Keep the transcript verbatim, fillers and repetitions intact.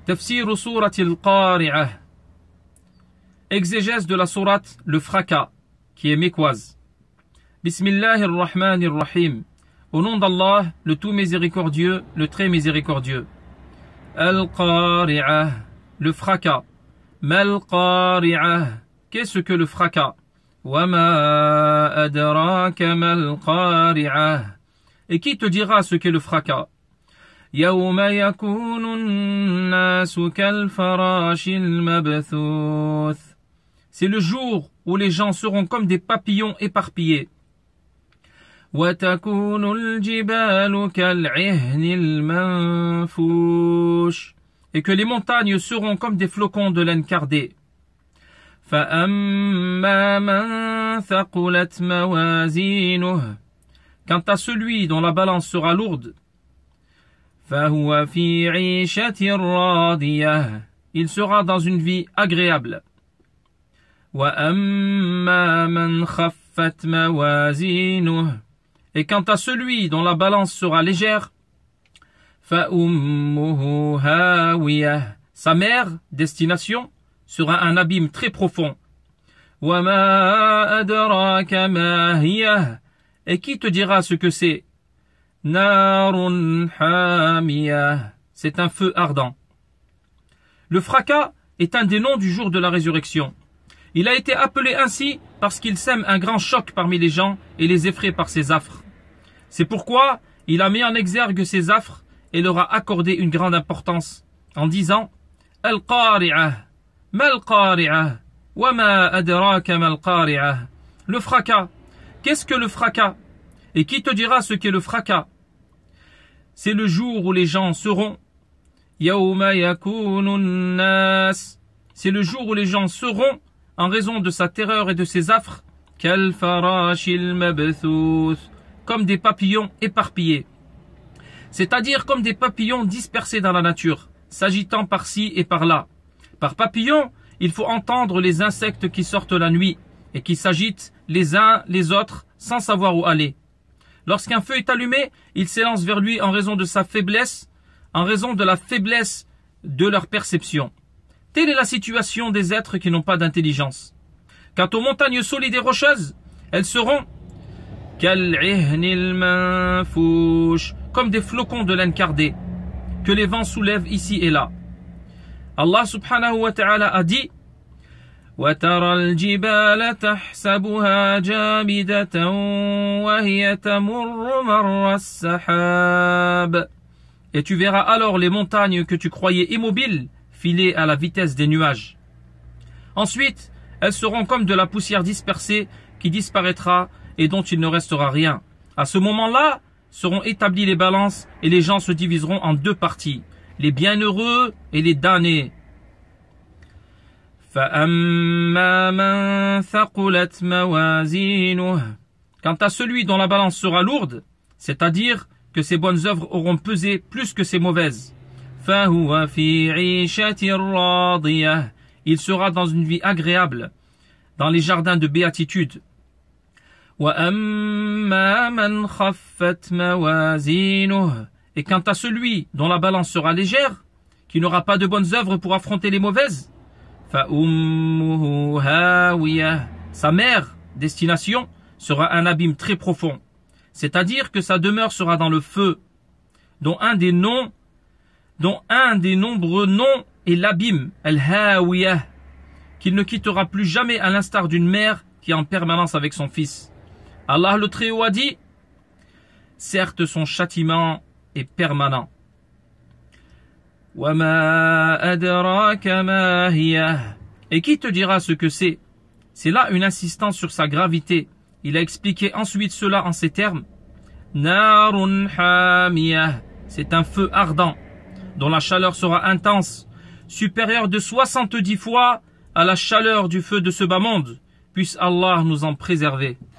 Tafsir Surat al-Qari'ah. Exégèse de la sourate Le Fracas, qui est mécoise. Bismillahir-Rahmanir-Rahim. Au nom d'Allah, le tout miséricordieux, le très miséricordieux. Al-Qari'ah, le fracas. Mal-Qari'ah, qu'est-ce que le fracas? Wa ma adraka mal-Qari'ah. Et qui te dira ce qu'est le fracas? Yawma yakunu an-nasu kal-farashil mabthuth. C'est le jour où les gens seront comme des papillons éparpillés. وَتَكُونُ الْجِبَالُ كَالْعِهْنِ الْمَنْفُوشِ. Et que les montagnes seront comme des flocons de laine cardée. فَأَمَّا مَنْ ثَقُلَتْ مَوَازِينُهُ. Quant à celui dont la balance sera lourde, فَهُوَ فِي عِيشَةٍ رَاضِيَةٍ. Il sera dans une vie agréable. وَأَمَّا مَنْ خَفَّتْ مَوَازِينُهُ. Et quant à celui dont la balance sera légère, فَأُمُّهُ هَاوِيَةٌ. Sa mère, destination, sera un abîme très profond. وَمَا أَدْرَاكَ مَا هِيَهْ. Et qui te dira ce que c'est? نَارٌ حَامِيَةٌ. C'est un feu ardent. Le fracas est un des noms du jour de la résurrection. Il a été appelé ainsi parce qu'il sème un grand choc parmi les gens et les effraie par ses affres. C'est pourquoi il a mis en exergue ces affres et leur a accordé une grande importance en disant Al-Qari'ah, Mal-Qari'ah, Wa ma adraka Mal-Qari'ah. Le fracas. Qu'est-ce que le fracas? Et qui te dira ce qu'est le fracas? C'est le jour où les gens seront Yawma yakunu an-nas. C'est le jour où les gens seront en raison de sa terreur et de ses affres, kal-farashil mabthuth, comme des papillons éparpillés, c'est-à-dire comme des papillons dispersés dans la nature, s'agitant par-ci et par-là. Par papillon, il faut entendre les insectes qui sortent la nuit et qui s'agitent les uns les autres sans savoir où aller. Lorsqu'un feu est allumé, ils s'élancent vers lui en raison de sa faiblesse, en raison de la faiblesse de leur perception. Telle est la situation des êtres qui n'ont pas d'intelligence. Quant aux montagnes solides et rocheuses, elles seront kal-'ihnil manfoush, comme des flocons de laine cardée, que les vents soulèvent ici et là. Allah subhanahu wa ta'ala a dit وَتَرَى الْجِبَالَ تَحْسَبُهَا جَامِدَةً وَهِيَ تَمُرُّ مَرَّ السَّحَابِ. Et tu verras alors les montagnes que tu croyais immobiles filées à la vitesse des nuages. Ensuite, elles seront comme de la poussière dispersée qui disparaîtra et dont il ne restera rien. À ce moment-là, seront établies les balances et les gens se diviseront en deux parties, les bienheureux et les damnés. فَأَمَّا مَنْ ثَقُلَتْ مَوَازِينُهُ. Quant à celui dont la balance sera lourde, c'est-à-dire que ses bonnes œuvres auront pesé plus que ses mauvaises, فَهُوَ فِي عِيشَةٍ رَاضِيَةٍ. Il sera dans une vie agréable, dans les jardins de béatitude. وَأَمَّا مَنْ خَفَّتْ مَوَازِينُهُ. Et quant à celui dont la balance sera légère, qui n'aura pas de bonnes œuvres pour affronter les mauvaises, فَأُمُّهُ هَاوِيَةٌ. Sa mère, destination, sera un abîme très profond, c'est-à-dire que sa demeure sera dans le feu, dont un des noms dont un des nombreux noms est l'abîme, al-Hawiyah, qu'il ne quittera plus jamais à l'instar d'une mère qui est en permanence avec son fils. Allah le Très-Haut a dit, certes son châtiment est permanent. وَمَا أَدْرَاكَ مَا هِيَهْ. Et qui te dira ce que c'est? C'est là une insistance sur sa gravité. Il a expliqué ensuite cela en ces termes. نَارٌ حَامِيَةٌ. C'est un feu ardent, dont la chaleur sera intense, supérieure de soixante-dix fois à la chaleur du feu de ce bas monde. Puisse Allah nous en préserver.